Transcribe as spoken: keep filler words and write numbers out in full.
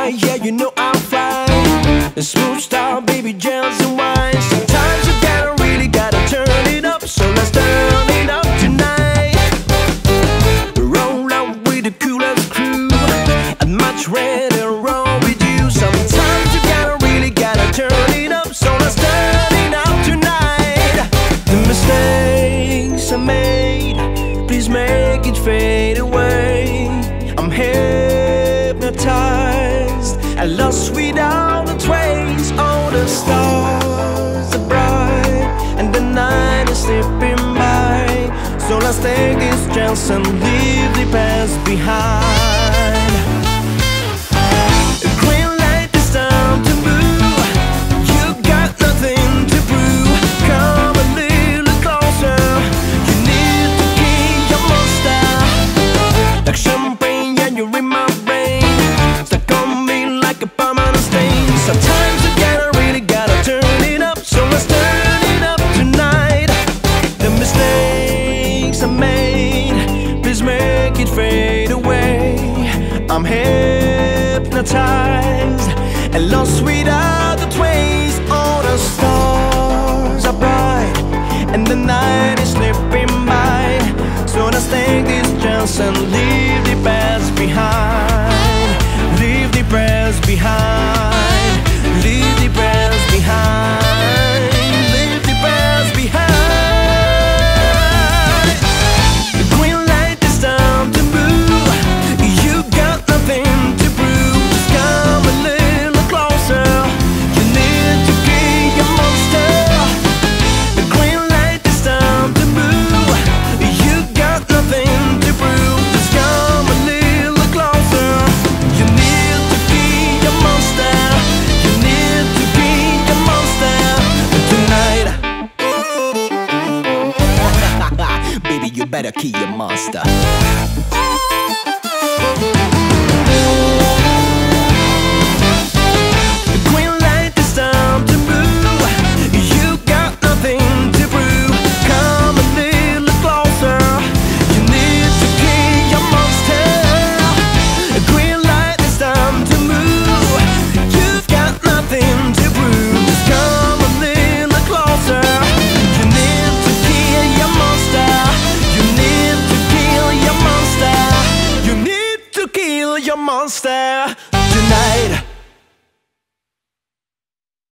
right, yeah, you know I'm fine. A smooth style, baby, gels and wine. Sometimes you gotta, really gotta turn it up, so let's turn it up tonight. Roll out with the coolest crew, I'd much rather roll with you. Sometimes you gotta, really gotta turn it up, so let's turn it up tonight. The mistakes I made, please make it fade away. I'm hypnotized, I lost without a trace. All the stars are bright and the night is slipping by, so let's take this chance and leave the past behind. A green light, it's time to move. You got nothing to prove. Come a little closer, you need to keep your monster. Like champagne, yeah, you're in my brain, stuck on me like a permanent stain. Sometimes you gotta, really gotta turn it up, so let's turn it up tonight. The mistakes I made, please make it fade away. I'm hypnotized and lost without a trace. All the stars are bright and the night is slipping by, so let's take this chance and leave the past behind. Leave the past behind. Leave the past behind. Leave the past behind. The green light, it's time to move. You got nothing to prove. Just come a little closer, you need to keep your monster. The green light, it's time to move. You got nothing to prove. Just come a little closer, you need to keep your monster. You need to keep your monster tonight. Baby, you better keep your monster.